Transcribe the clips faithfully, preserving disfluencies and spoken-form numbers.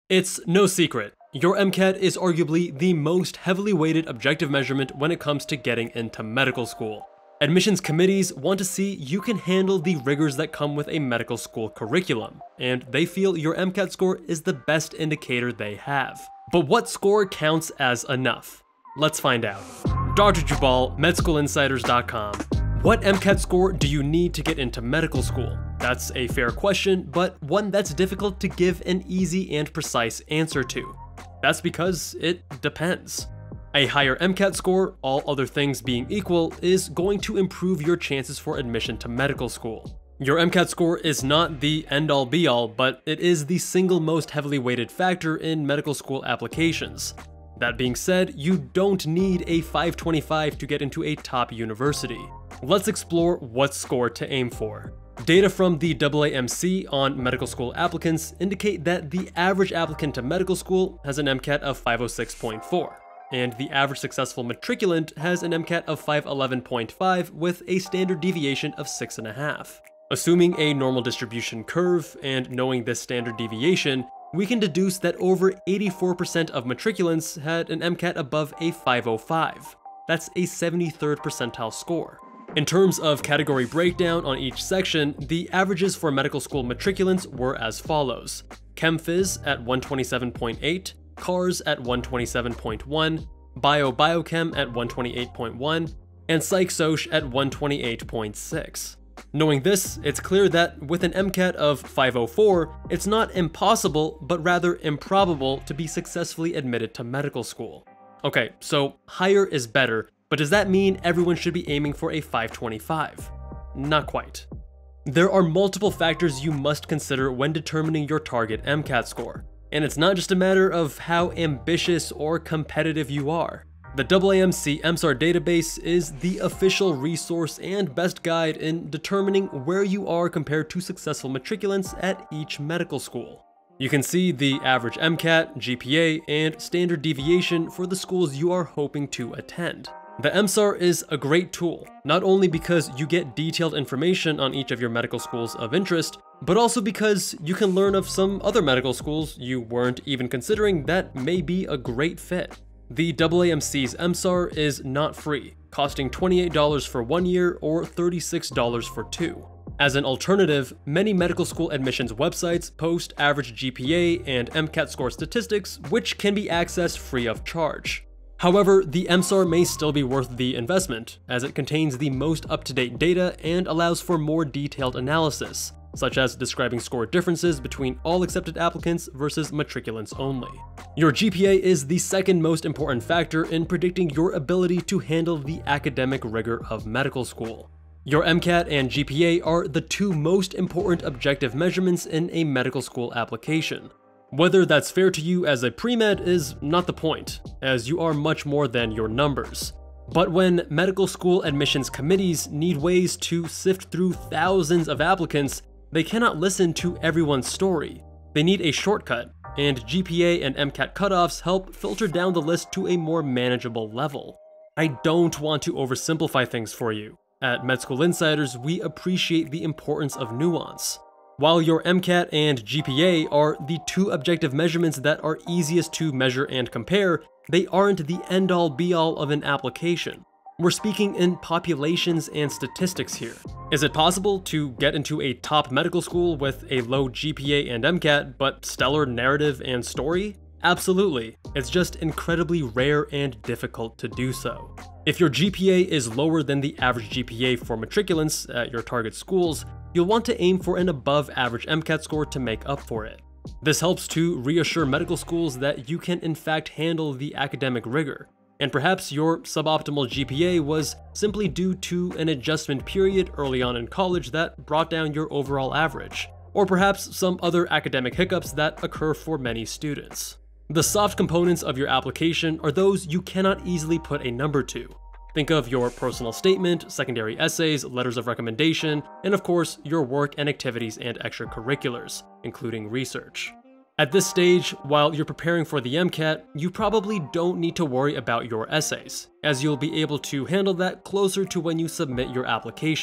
It's no secret, your MCAT is arguably the most heavily weighted objective measurement when it comes to getting into medical school. Admissions committees want to see you can handle the rigors that come with a medical school curriculum, and they feel your MCAT score is the best indicator they have. But what score counts as enough? Let's find out. Doctor Jubal, med school insiders dot com. What MCAT score do you need to get into medical school? That's a fair question, but one that's difficult to give an easy and precise answer to. That's because it depends. A higher MCAT score, all other things being equal, is going to improve your chances for admission to medical school. Your MCAT score is not the end-all be-all, but it is the single most heavily weighted factor in medical school applications. That being said, you don't need a five twenty-five to get into a top university. Let's explore what score to aim for. Data from the A A M C on medical school applicants indicate that the average applicant to medical school has an MCAT of five oh six point four, and the average successful matriculant has an MCAT of five eleven point five with a standard deviation of six point five. Assuming a normal distribution curve and knowing this standard deviation, we can deduce that over eighty-four percent of matriculants had an MCAT above a five oh five. That's a seventy-third percentile score. In terms of category breakdown on each section, the averages for medical school matriculants were as follows. ChemPhys at one twenty-seven point eight, Cars at one twenty-seven point one, Bio-Biochem at one twenty-eight point one, and Psych-Soc at one twenty-eight point six. Knowing this, it's clear that with an MCAT of five oh four, it's not impossible, but rather improbable to be successfully admitted to medical school. Okay, so higher is better, but does that mean everyone should be aiming for a five twenty-five? Not quite. There are multiple factors you must consider when determining your target MCAT score, and it's not just a matter of how ambitious or competitive you are. The A A M C M S A R database is the official resource and best guide in determining where you are compared to successful matriculants at each medical school. You can see the average MCAT, G P A, and standard deviation for the schools you are hoping to attend. The M S A R is a great tool, not only because you get detailed information on each of your medical schools of interest, but also because you can learn of some other medical schools you weren't even considering that may be a great fit. The A A M C's M S A R is not free, costing twenty-eight dollars for one year or thirty-six dollars for two. As an alternative, many medical school admissions websites post average G P A and MCAT score statistics, which can be accessed free of charge. However, the M S A R may still be worth the investment, as it contains the most up-to-date data and allows for more detailed analysis, such as describing score differences between all accepted applicants versus matriculants only. Your G P A is the second most important factor in predicting your ability to handle the academic rigor of medical school. Your MCAT and G P A are the two most important objective measurements in a medical school application. Whether that's fair to you as a pre-med is not the point, as you are much more than your numbers. But when medical school admissions committees need ways to sift through thousands of applicants, they cannot listen to everyone's story. They need a shortcut, and G P A and MCAT cutoffs help filter down the list to a more manageable level. I don't want to oversimplify things for you. At Med School Insiders, we appreciate the importance of nuance. While your MCAT and G P A are the two objective measurements that are easiest to measure and compare, they aren't the end-all be-all of an application. We're speaking in populations and statistics here. Is it possible to get into a top medical school with a low G P A and MCAT, but stellar narrative and story? Absolutely. It's just incredibly rare and difficult to do so. If your G P A is lower than the average G P A for matriculants at your target schools, you'll want to aim for an above-average MCAT score to make up for it. This helps to reassure medical schools that you can in fact handle the academic rigor, and perhaps your suboptimal G P A was simply due to an adjustment period early on in college that brought down your overall average, or perhaps some other academic hiccups that occur for many students. The soft components of your application are those you cannot easily put a number to. Think of your personal statement, secondary essays, letters of recommendation, and of course, your work and activities and extracurriculars, including research. At this stage, while you're preparing for the MCAT, you probably don't need to worry about your essays, as you'll be able to handle that closer to when you submit your application.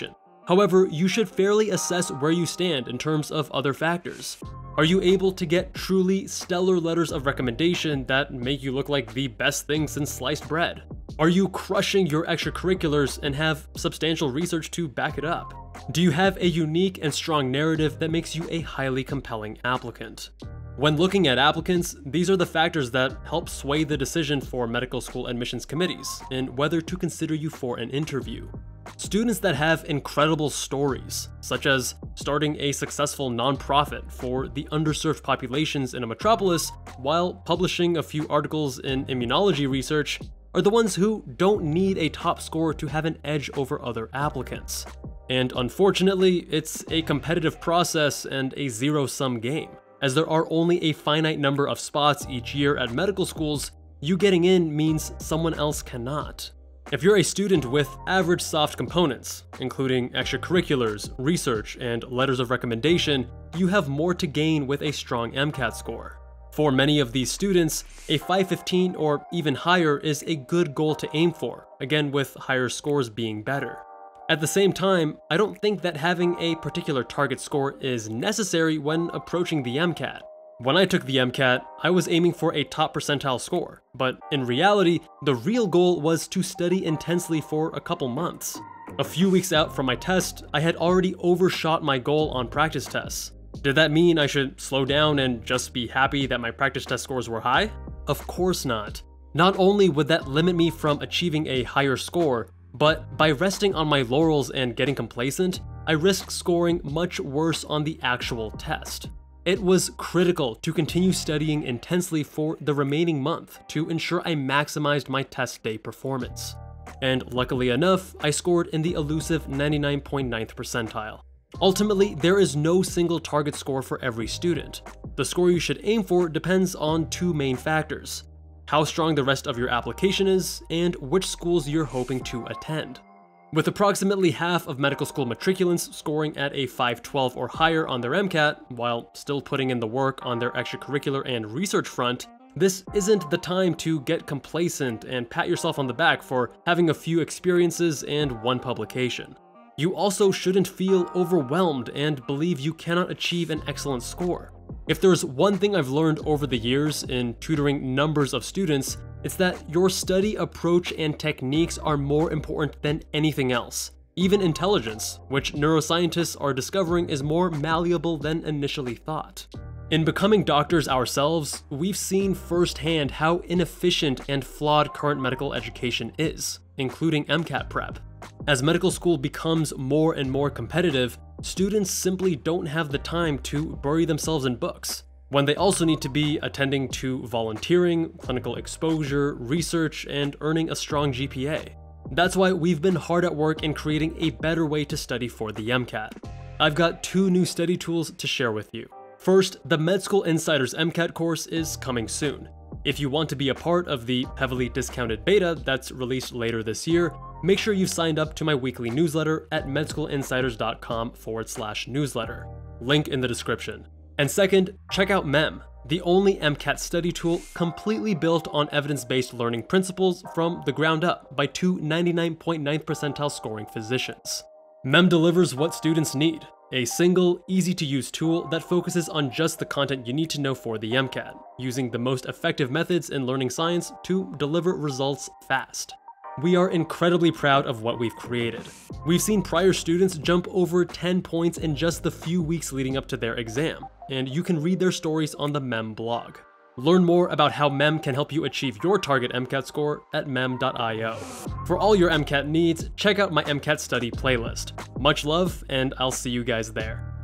However, you should fairly assess where you stand in terms of other factors. Are you able to get truly stellar letters of recommendation that make you look like the best thing since sliced bread? Are you crushing your extracurriculars and have substantial research to back it up? Do you have a unique and strong narrative that makes you a highly compelling applicant? When looking at applicants, these are the factors that help sway the decision for medical school admissions committees in whether to consider you for an interview. Students that have incredible stories, such as starting a successful nonprofit for the underserved populations in a metropolis while publishing a few articles in immunology research, are the ones who don't need a top score to have an edge over other applicants. And unfortunately, it's a competitive process and a zero-sum game. As there are only a finite number of spots each year at medical schools, you getting in means someone else cannot. If you're a student with average soft components, including extracurriculars, research, and letters of recommendation, you have more to gain with a strong MCAT score. For many of these students, a five fifteen or even higher is a good goal to aim for, again with higher scores being better. At the same time, I don't think that having a particular target score is necessary when approaching the MCAT. When I took the MCAT, I was aiming for a top percentile score, but in reality, the real goal was to study intensely for a couple months. A few weeks out from my test, I had already overshot my goal on practice tests. Did that mean I should slow down and just be happy that my practice test scores were high? Of course not. Not only would that limit me from achieving a higher score, but by resting on my laurels and getting complacent, I risked scoring much worse on the actual test. It was critical to continue studying intensely for the remaining month to ensure I maximized my test day performance. And luckily enough, I scored in the elusive ninety-nine point ninth percentile. Ultimately, there is no single target score for every student. The score you should aim for depends on two main factors: how strong the rest of your application is, and which schools you're hoping to attend. With approximately half of medical school matriculants scoring at a five twelve or higher on their MCAT, while still putting in the work on their extracurricular and research front, this isn't the time to get complacent and pat yourself on the back for having a few experiences and one publication. You also shouldn't feel overwhelmed and believe you cannot achieve an excellent score. If there's one thing I've learned over the years in tutoring numbers of students, it's that your study approach and techniques are more important than anything else. Even intelligence, which neuroscientists are discovering is more malleable than initially thought. In becoming doctors ourselves, we've seen firsthand how inefficient and flawed current medical education is, including MCAT prep. As medical school becomes more and more competitive, students simply don't have the time to bury themselves in books, when they also need to be attending to volunteering, clinical exposure, research, and earning a strong G P A. That's why we've been hard at work in creating a better way to study for the MCAT. I've got two new study tools to share with you. First, the Med School Insiders MCAT course is coming soon. If you want to be a part of the heavily discounted beta that's released later this year, make sure you've signed up to my weekly newsletter at medschoolinsiders.com forward slash newsletter. Link in the description. And second, check out M E M, the only MCAT study tool completely built on evidence-based learning principles from the ground up by two ninety-nine point ninth percentile scoring physicians. M E M delivers what students need: a single, easy-to-use tool that focuses on just the content you need to know for the MCAT, using the most effective methods in learning science to deliver results fast. We are incredibly proud of what we've created. We've seen prior students jump over ten points in just the few weeks leading up to their exam, and you can read their stories on the M E M blog. Learn more about how M E M can help you achieve your target MCAT score at mem dot i o. For all your MCAT needs, check out my MCAT study playlist. Much love, and I'll see you guys there.